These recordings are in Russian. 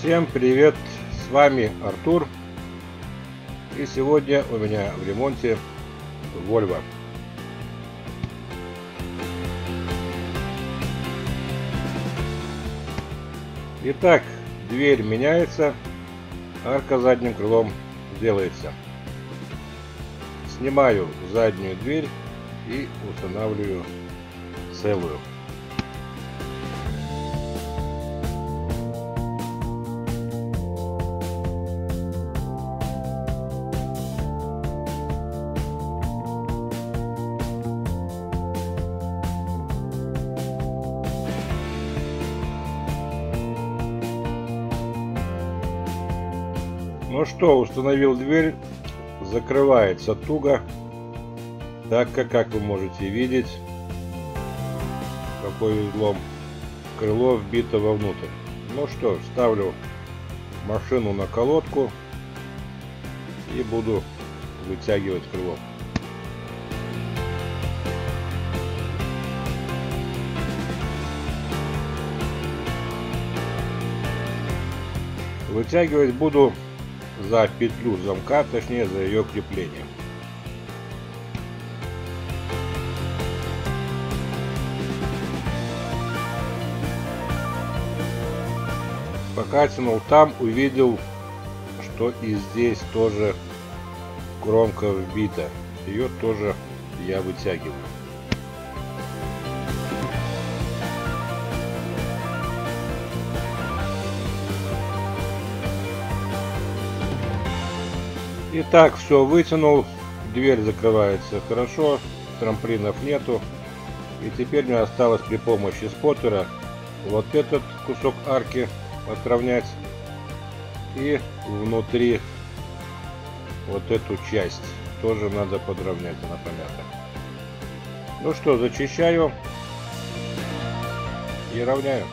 Всем привет, с вами Артур, и сегодня у меня в ремонте Volvo. Итак, дверь меняется, арка задним крылом делается. Снимаю заднюю дверь и устанавливаю целую. Ну что, установил дверь, закрывается туго, так как вы можете видеть, какой узлом крыло вбито вовнутрь. Ну что, ставлю машину на колодку и буду вытягивать крыло. Вытягивать буду за петлю замка, точнее за ее крепление. Пока тянул там, увидел, что и здесь тоже кромка вбита. Ее тоже я вытягиваю. Итак, все вытянул, дверь закрывается хорошо, трамплинов нету. И теперь мне осталось при помощи споттера вот этот кусок арки отровнять и внутри вот эту часть тоже надо подровнять, она понятна. Ну что, зачищаю и равняю.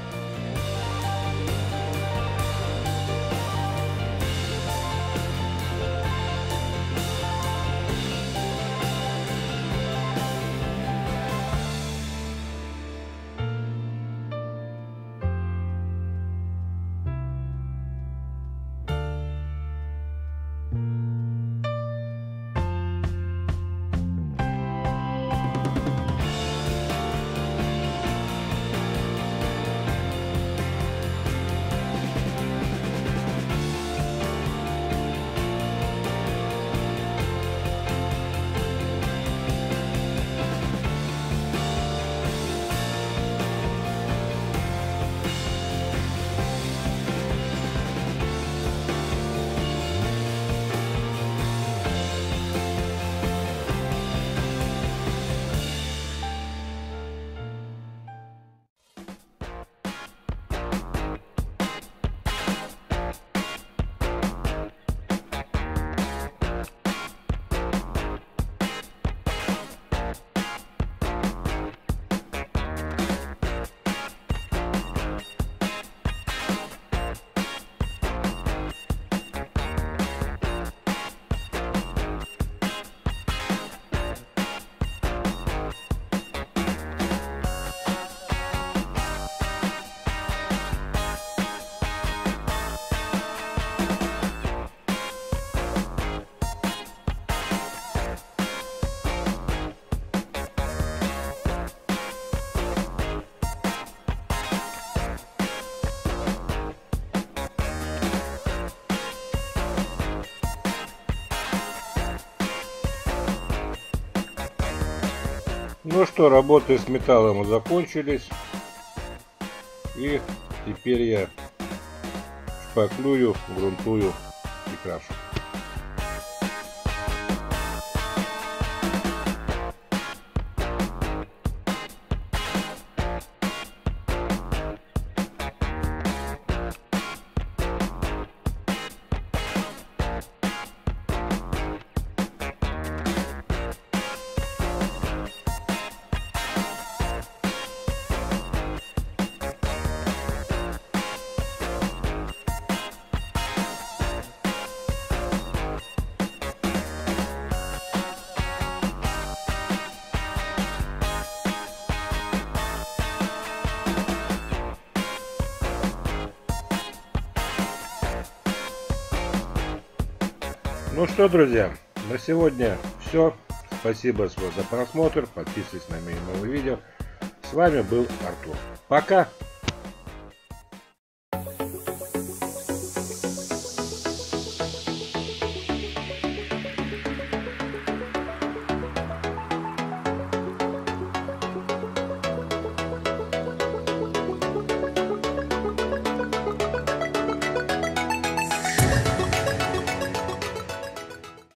Ну что, работы с металлом закончились, и теперь я шпаклюю, грунтую и крашу. Ну что, друзья, на сегодня все. Спасибо за просмотр. Подписывайтесь на мои новые видео. С вами был Артур. Пока!